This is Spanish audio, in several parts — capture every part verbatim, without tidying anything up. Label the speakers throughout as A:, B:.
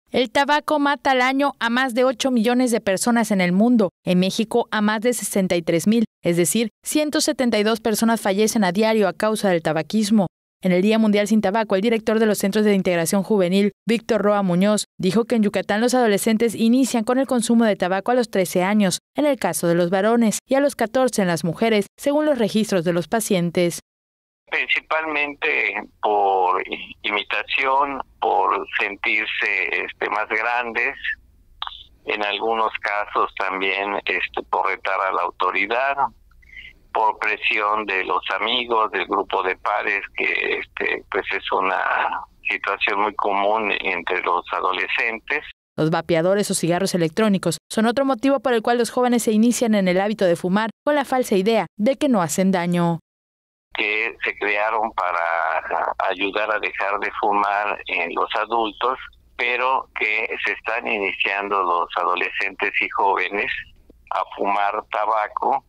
A: El tabaco mata al año a más de ocho millones de personas en el mundo. En México, a más de sesenta y tres mil, es decir, ciento setenta y dos personas fallecen a diario a causa del tabaquismo. En el Día Mundial Sin Tabaco, el director de los Centros de Integración Juvenil, Víctor Roa Muñoz, dijo que en Yucatán los adolescentes inician con el consumo de tabaco a los trece años, en el caso de los varones, y a los catorce en las mujeres, según los registros de los pacientes.
B: Principalmente por imitación, por sentirse este, más grandes, en algunos casos también este, por retar a la autoridad, por presión de los amigos, del grupo de pares, que este, pues es una situación muy común entre los adolescentes.
A: Los vapeadores o cigarros electrónicos son otro motivo por el cual los jóvenes se inician en el hábito de fumar con la falsa idea de que no hacen daño.
B: Que se crearon para ayudar a dejar de fumar en los adultos, pero que se están iniciando los adolescentes y jóvenes a fumar tabaco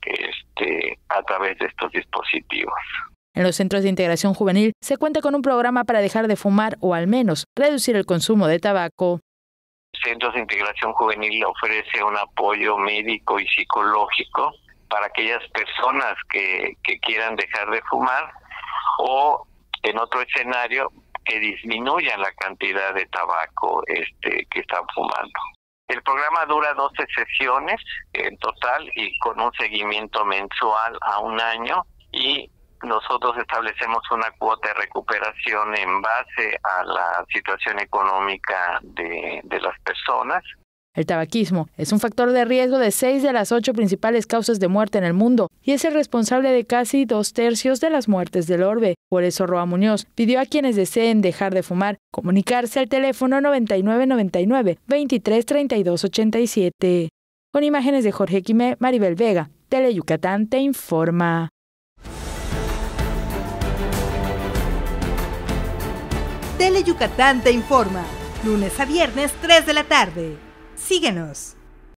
B: este, a través de estos dispositivos.
A: En los centros de integración juvenil se cuenta con un programa para dejar de fumar o al menos reducir el consumo de tabaco.
B: Centros de Integración Juvenil ofrece un apoyo médico y psicológico para aquellas personas que, que quieran dejar de fumar o en otro escenario que disminuyan la cantidad de tabaco este, que están fumando. El programa dura doce sesiones en total y con un seguimiento mensual a un año, y nosotros establecemos una cuota de recuperación en base a la situación económica de, de las personas.
A: El tabaquismo es un factor de riesgo de seis de las ocho principales causas de muerte en el mundo y es el responsable de casi dos tercios de las muertes del orbe. Por eso Roa Muñoz pidió a quienes deseen dejar de fumar comunicarse al teléfono noventa y nueve noventa y nueve, veintitrés treinta y dos ochenta y siete. Con imágenes de Jorge Quimé, Maribel Vega, Tele Yucatán te informa.
C: Tele Yucatán te informa, lunes a viernes, tres de la tarde. Síguenos.